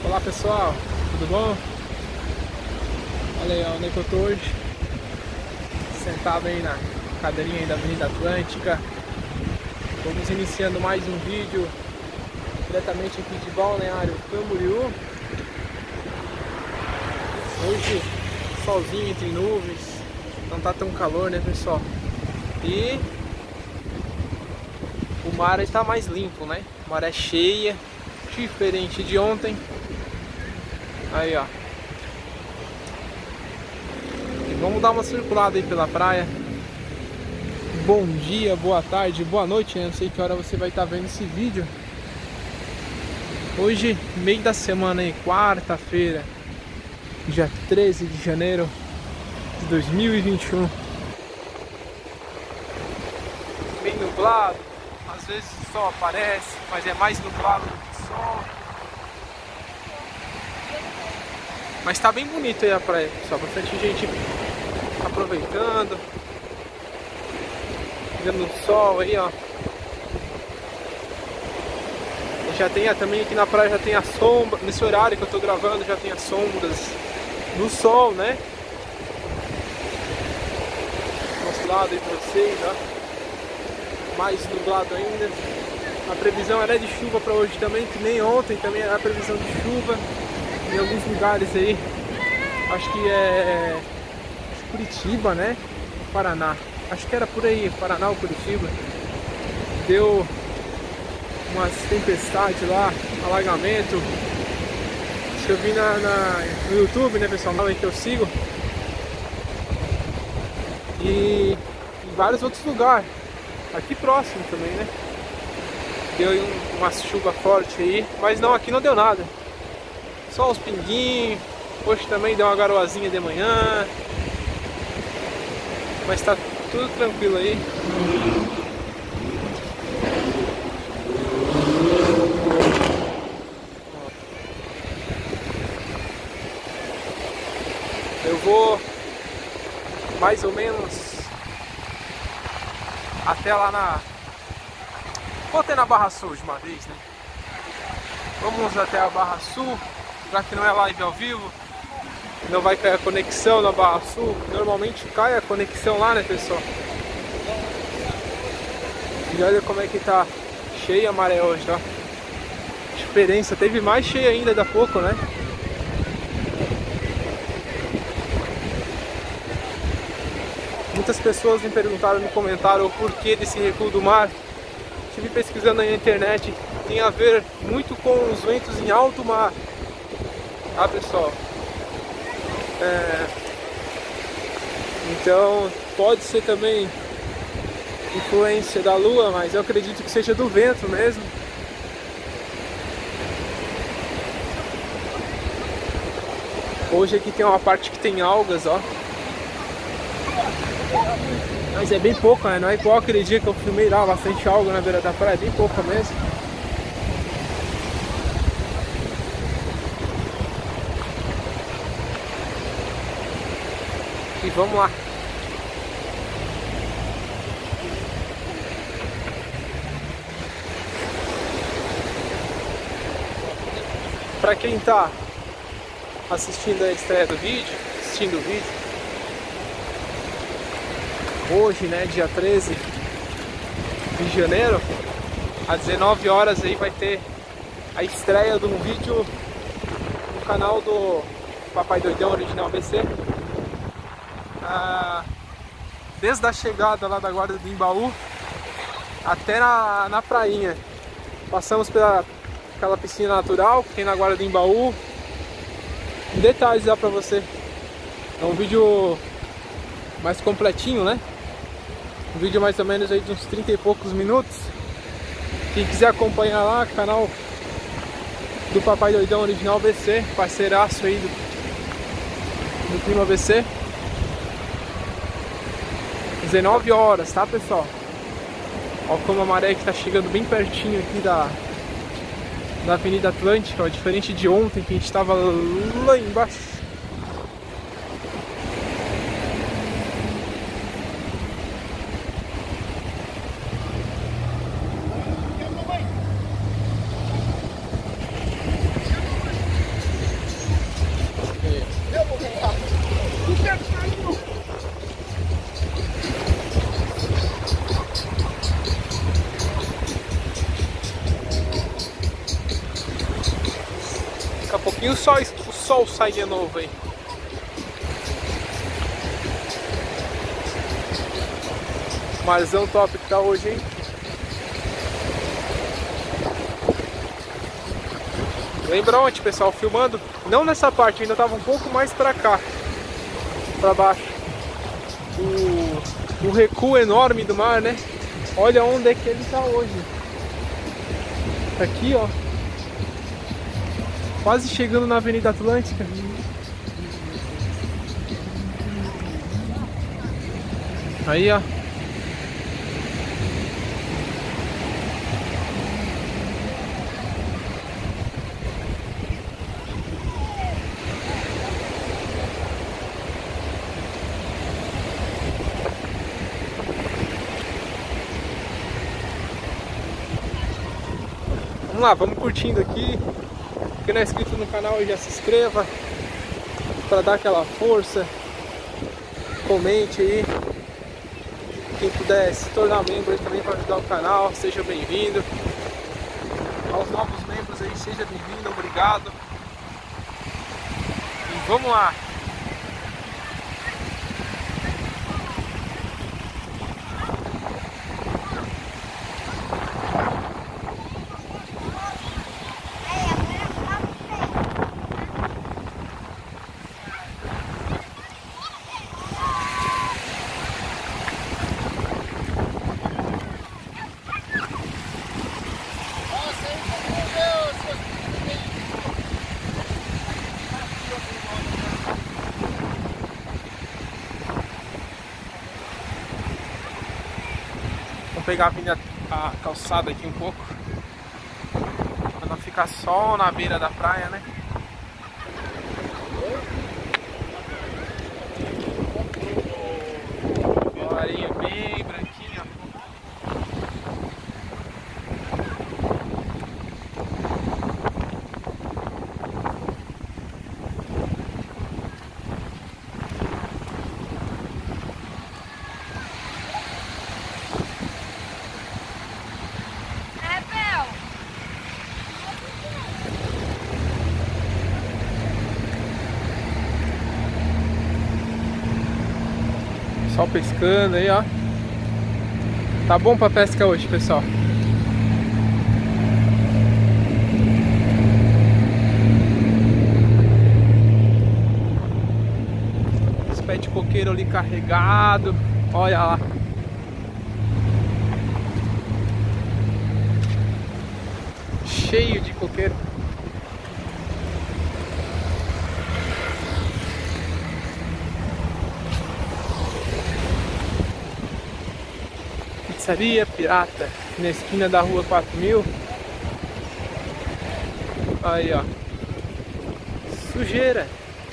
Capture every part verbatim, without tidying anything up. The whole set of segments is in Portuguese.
Olá pessoal, tudo bom? Olha aí, onde é que eu tô hoje? Sentado aí na cadeirinha aí da Avenida Atlântica. Vamos iniciando mais um vídeo diretamente aqui de Balneário Camboriú. Hoje, solzinho entre nuvens, não tá tão calor, né pessoal? E o mar está mais limpo, né? Maré cheia, diferente de ontem. Aí, ó. E vamos dar uma circulada aí pela praia. Bom dia, boa tarde, boa noite, né? Não sei que hora você vai estar vendo esse vídeo. Hoje, meio da semana aí, quarta-feira, dia treze de janeiro de dois mil e vinte e um. Bem nublado, às vezes o sol aparece, mas é mais nublado do que sol. Mas tá bem bonito aí a praia, pessoal. Bastante gente aproveitando, pegando o sol aí, ó. E já tem também aqui na praia, já tem a sombra. Nesse horário que eu tô gravando, já tem as sombras do sol, né? Mostrado aí pra vocês, ó. Mais nublado ainda. A previsão era de chuva para hoje também, que nem ontem também era a previsão de chuva. Em alguns lugares aí, acho que é Curitiba, né? Paraná, acho que era por aí, Paraná ou Curitiba. Deu umas tempestades lá, alagamento. Acho que eu vi na, na, no YouTube, né pessoal, aí que eu sigo. E em vários outros lugares, aqui próximo também, né? Deu um, uma chuva forte aí, mas não, aqui não deu nada. Só uns pinguinhos. Hoje também deu uma garoazinha de manhã. Mas tá tudo tranquilo aí. Eu vou mais ou menos até lá na... Vou até na Barra Sul de uma vez, né? Vamos até a Barra Sul. Já que não é live ao vivo, não vai cair a conexão na Barra Sul. Normalmente cai a conexão lá, né pessoal? E olha como é que tá cheia a maré hoje, ó. Diferença, teve mais cheia ainda da pouco, né? Muitas pessoas me perguntaram no comentário o porquê desse recuo do mar. Estive pesquisando aí na internet, tem a ver muito com os ventos em alto mar. Ah pessoal, é... então pode ser também influência da lua, mas eu acredito que seja do vento mesmo. Hoje aqui tem uma parte que tem algas, ó. Mas é bem pouco, né? Não é igual aquele dia que eu filmei lá, bastante alga na beira da praia, é bem pouca mesmo. E vamos lá. Para quem tá assistindo a estreia do vídeo, assistindo o vídeo, hoje, né, dia treze de janeiro, às dezenove horas aí vai ter a estreia de um vídeo no canal do Papai Doidão Original B C. Ah, desde a chegada lá da Guarda do Embaú até na, na prainha. Passamos pela aquela piscina natural que tem na Guarda do Embaú. Detalhes lá pra você. É um vídeo mais completinho, né? Um vídeo mais ou menos aí de uns trinta e poucos minutos. Quem quiser acompanhar lá, canal do Papai Doidão Original B C, parceiraço aí do, do Clima B C. dezenove horas, tá pessoal? Olha como a maré que tá chegando bem pertinho aqui da, da Avenida Atlântica, ó, diferente de ontem que a gente tava lá embaixo. Daqui a pouquinho o sol, o sol sai de novo aí. Marzão top que tá hoje, hein? Lembra ontem, pessoal, filmando? Não nessa parte, ainda tava um pouco mais pra cá, pra baixo. O, o recuo enorme do mar, né? Olha onde é que ele tá hoje. Aqui, ó. Quase chegando na Avenida Atlântica. Aí, ó. Vamos lá, vamos curtindo aqui. Quem não é inscrito no canal, já se inscreva para dar aquela força. Comente aí. Quem puder se tornar membro aí também para ajudar o canal, seja bem-vindo. Aos novos membros aí, seja bem-vindo, obrigado. E vamos lá. Vou pegar a, avenida, a calçada aqui um pouco, para não ficar só na beira da praia, né? A areia bem branquinha. Só pescando aí, ó. Tá bom pra pesca hoje, pessoal. Os pés de coqueiro ali carregado. Olha lá. Cheio de coqueiro. Pizzaria Pirata, na esquina da rua quatro mil. Aí, ó. Sujeira.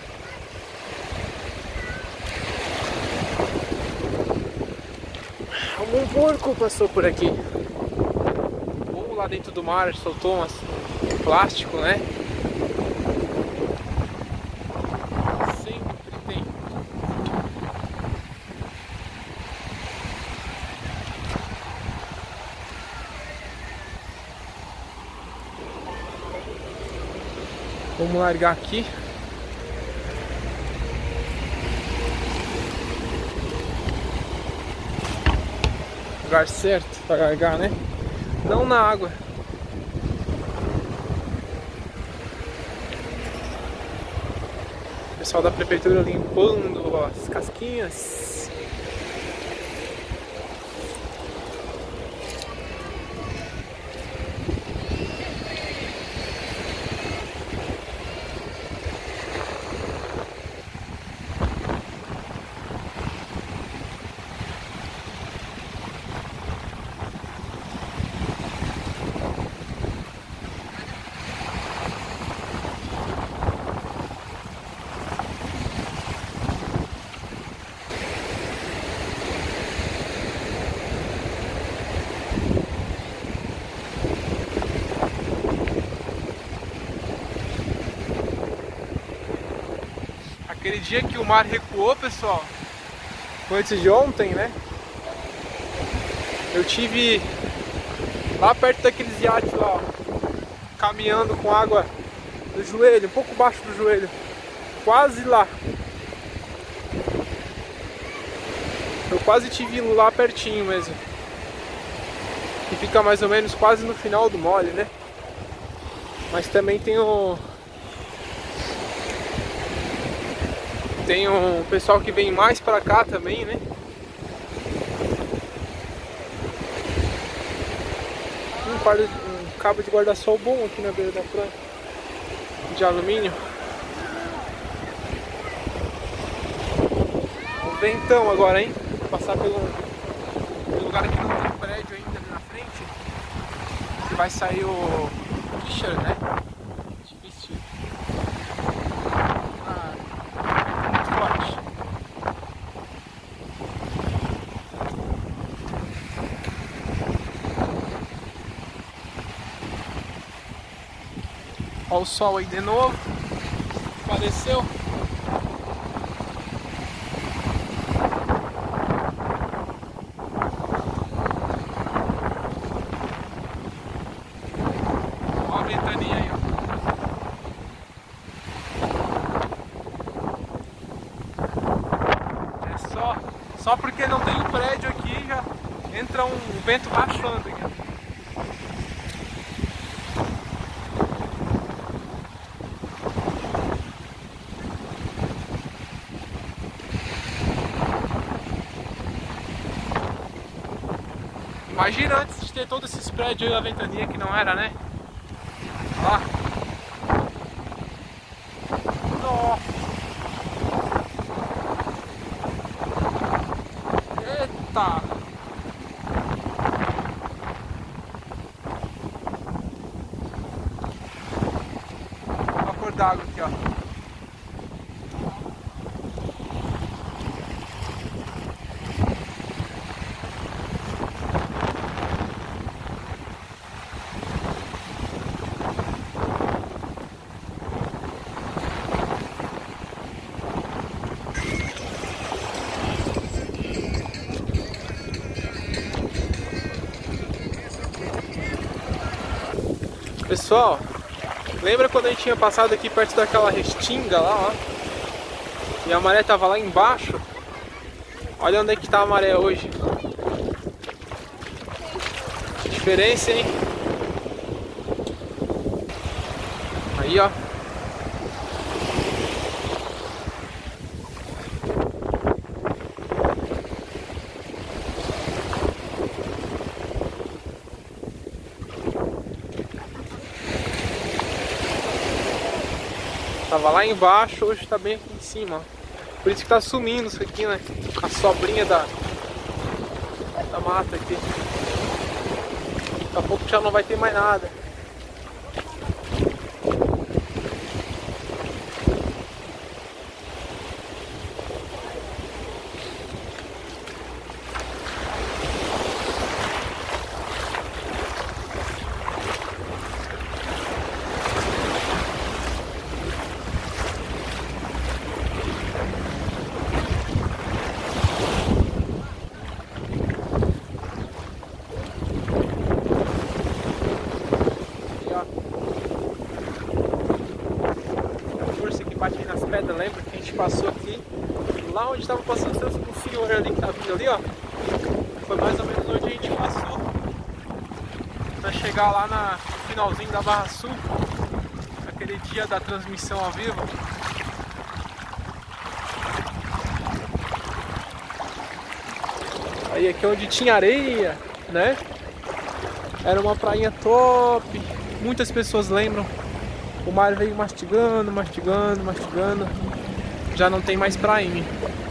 Algum porco passou por aqui. Ou lá dentro do mar soltou umas, um plástico, né? Sempre tem. Vamos largar aqui. Lugar certo para largar, né? Não na água. O pessoal da prefeitura limpando as casquinhas. Aquele dia que o mar recuou, pessoal, foi antes de ontem, né? Eu tive lá perto daqueles iates lá, ó, caminhando com água do joelho, um pouco abaixo do joelho, quase lá. Eu quase tive lá pertinho mesmo. Que fica mais ou menos quase no final do mole, né? Mas também tem o... Tem um pessoal que vem mais pra cá também, né? Um, guarda, um cabo de guarda-sol bom aqui na beira da praia. De alumínio. O ventão agora, hein? Vou passar pelo, pelo lugar que não tem prédio ainda ali na frente. Que vai sair o Fischer, né? Difícil. Ah, muito forte. Olha o sol aí de novo. Apareceu. Olha a ventania aí, ó. É só, só porque não tem um prédio aqui, já entra um vento rachando aqui. Imagina antes de ter todos esses prédios aí, a ventania que não era, né? Ó. Nossa. Eita. Olha a cor d'água aqui, ó. Pessoal, lembra quando a gente tinha passado aqui perto daquela restinga lá, ó? E a maré tava lá embaixo? Olha onde é que tá a maré hoje. Que diferença, hein? Aí, ó. Tava lá embaixo, hoje tá bem aqui em cima, ó. Por isso que tá sumindo isso aqui, né? A sobrinha da, da mata aqui. Daqui a pouco já não vai ter mais nada. Pedra, lembra que a gente passou aqui, lá onde estava passando o senhor ali que tá vindo ali, ó, foi mais ou menos onde a gente passou para chegar lá na, no finalzinho da Barra Sul, aquele dia da transmissão ao vivo. Aí aqui onde tinha areia, né? Era uma prainha top, muitas pessoas lembram. O mar veio mastigando, mastigando, mastigando. Já não tem mais prainha.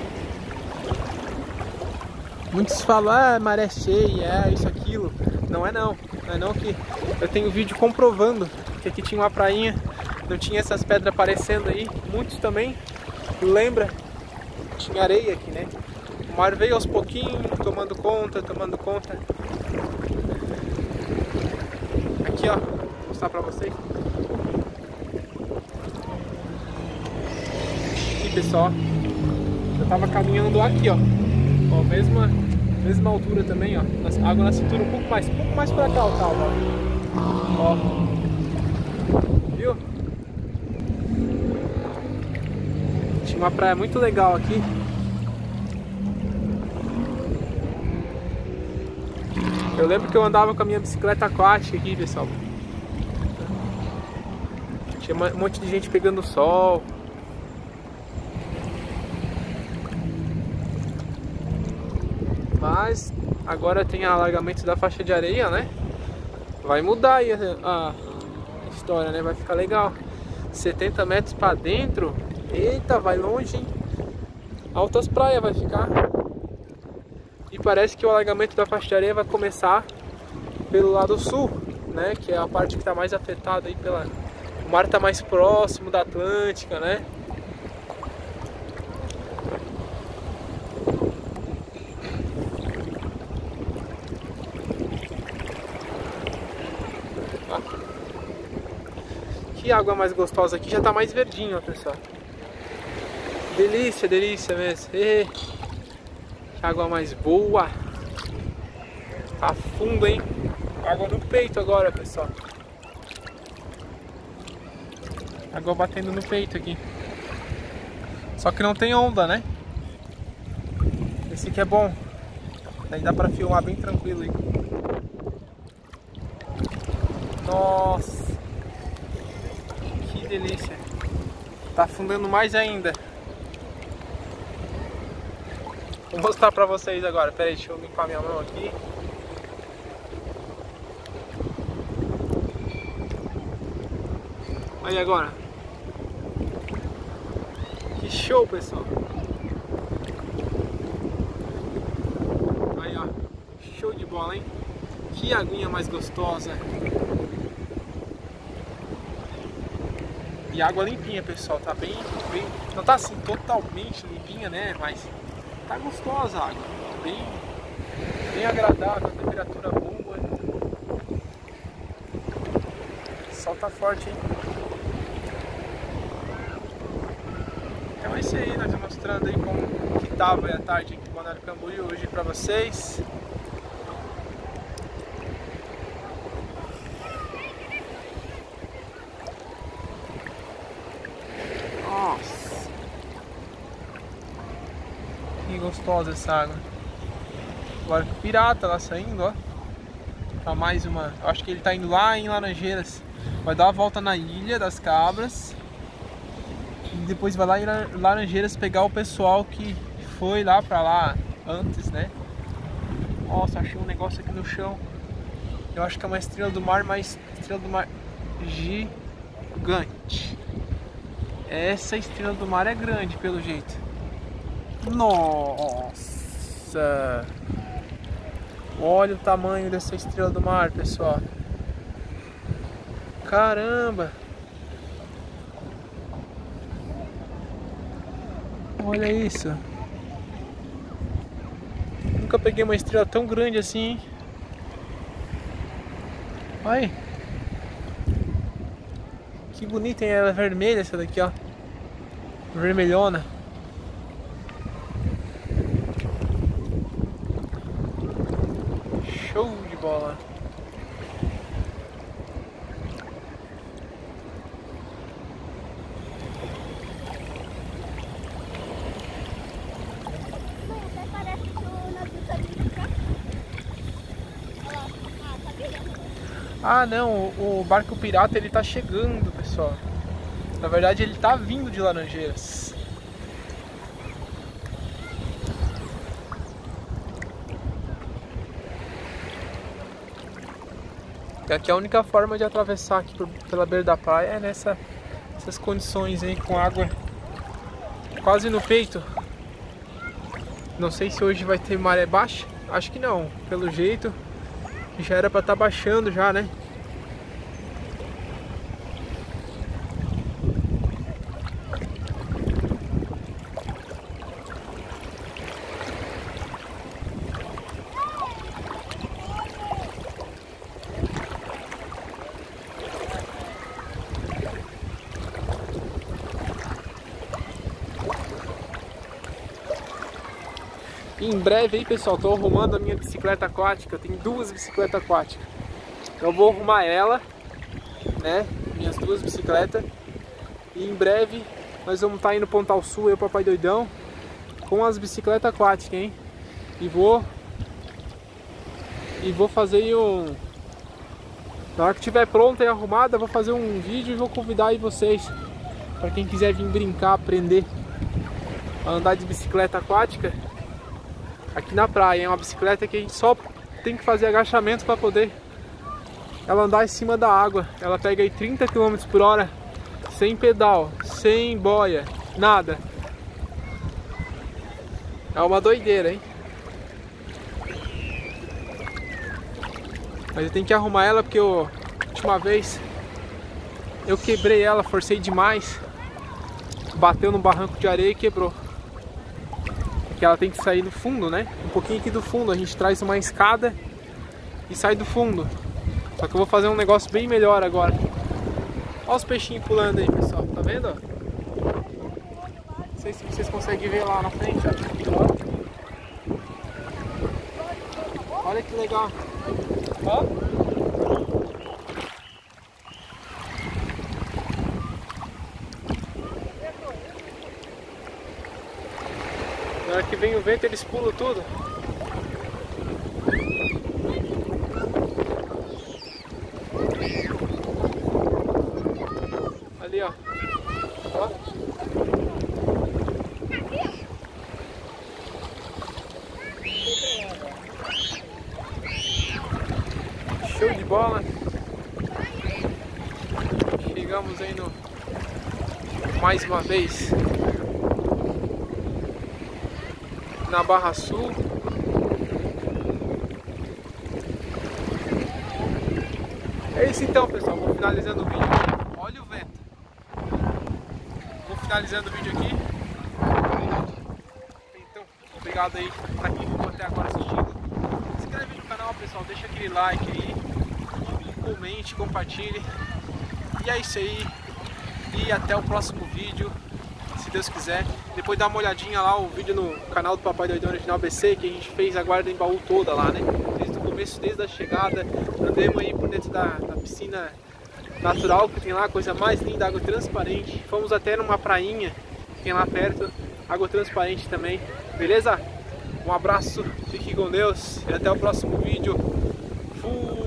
Muitos falam, ah, maré cheia, é isso, aquilo. Não é não, não é não que eu tenho vídeo comprovando que aqui tinha uma prainha, não tinha essas pedras aparecendo aí. Muitos também lembram, tinha areia aqui, né? O mar veio aos pouquinhos, tomando conta, tomando conta. Aqui, ó, vou mostrar pra vocês. Pessoal, eu tava caminhando aqui, ó, ó, mesma, mesma altura também, ó, água na cintura, um pouco mais, um pouco mais pra cá, ó, ó, ó, viu? Uma praia muito legal aqui. Eu lembro que eu andava com a minha bicicleta aquática aqui, pessoal. Tinha um monte de gente pegando sol. Mas agora tem alargamento da faixa de areia, né? Vai mudar aí a, a história, né? Vai ficar legal. setenta metros pra dentro. Eita, vai longe, hein? Altas praias vai ficar. E parece que o alargamento da faixa de areia vai começar pelo lado sul, né? Que é a parte que está mais afetada aí pela... O mar está mais próximo da Atlântica, né? Que água mais gostosa aqui, já tá mais verdinho, ó, pessoal. Delícia, delícia mesmo. E... que água mais boa. Tá fundo, hein? Água no peito agora, pessoal. Água batendo no peito aqui. Só que não tem onda, né? Esse aqui é bom. Daí dá pra filmar bem tranquilo aí. Nossa, que delícia. Tá afundando mais ainda. Vou mostrar pra vocês agora. Pera aí, deixa eu limpar minha mão aqui. Olha agora. Que show, pessoal. Aí, ó. Show de bola, hein? Que aguinha mais gostosa. E água limpinha, pessoal. Tá bem, bem... Não tá assim totalmente limpinha, né? Mas tá gostosa a água. Bem, bem agradável. Temperatura boa. O sol tá forte, hein? Então é isso aí. Nós vamos mostrando aí como que tava a tarde aqui em Balneário Camboriú hoje pra vocês. Nossa, que gostosa essa água. Agora que o pirata lá saindo, ó. Pra mais uma. Acho que ele tá indo lá em Laranjeiras. Vai dar uma volta na Ilha das Cabras. E depois vai lá em Laranjeiras pegar o pessoal que foi lá pra lá antes, né? Nossa, achei um negócio aqui no chão. Eu acho que é uma estrela do mar, mas estrela do mar gigante. Essa estrela do mar é grande, pelo jeito. Nossa! Olha o tamanho dessa estrela do mar, pessoal. Caramba! Olha isso. Nunca peguei uma estrela tão grande assim, hein? Olha. Que bonita, hein? Ela é vermelha essa daqui, ó. Vermelhona. Show de bola. Ah não, o, o barco pirata ele tá chegando, pessoal. Na verdade ele tá vindo de Laranjeiras. E aqui a única forma de atravessar aqui por, pela beira da praia é nessa, nessas condições aí, com água quase no peito. Não sei se hoje vai ter maré baixa, acho que não, pelo jeito já era pra estar baixando já, né? E em breve aí, pessoal, tô arrumando a minha bicicleta aquática. Eu tenho duas bicicletas aquáticas. Eu vou arrumar ela, né? Minhas duas bicicletas. E em breve nós vamos estar indo Pontal Sul, eu e o Papai Doidão, com as bicicletas aquáticas, hein? E vou... E vou fazer um... Na hora que estiver pronta e arrumada, vou fazer um vídeo e vou convidar aí vocês, para quem quiser vir brincar, aprender a andar de bicicleta aquática aqui na praia. É uma bicicleta que a gente só tem que fazer agachamento para poder ela andar em cima da água. Ela pega aí trinta quilômetros por hora, sem pedal, sem boia, nada. É uma doideira, hein? Mas eu tenho que arrumar ela porque eu, a última vez eu quebrei ela, forcei demais, bateu no barranco de areia e quebrou. Porque ela tem que sair do fundo, né? Um pouquinho aqui do fundo, a gente traz uma escada e sai do fundo. Só que eu vou fazer um negócio bem melhor agora. Olha os peixinhos pulando aí, pessoal, tá vendo? Não sei se vocês conseguem ver lá na frente, ó. Olha que legal. Ó. Na hora que vem o vento, eles pulam tudo. Ali, ó. Ó. Show de bola. Chegamos aí no... mais uma vez na Barra Sul. É isso então, pessoal. Vou finalizando o vídeo. Olha o vento. Vou finalizando o vídeo aqui. Então, obrigado aí pra quem ficou até agora assistindo. Se inscreve no canal, pessoal. Deixa aquele like aí. Comente, compartilhe. E é isso aí. E até o próximo vídeo, se Deus quiser. Depois dá uma olhadinha lá, o vídeo no canal do Papai Doidão Original B C, que a gente fez a guarda em baú toda lá, né? Desde o começo, desde a chegada. Andemos aí por dentro da, da piscina natural que tem lá, coisa mais linda, água transparente. Fomos até numa prainha que tem lá perto, água transparente também. Beleza? Um abraço, fique com Deus e até o próximo vídeo. Fui!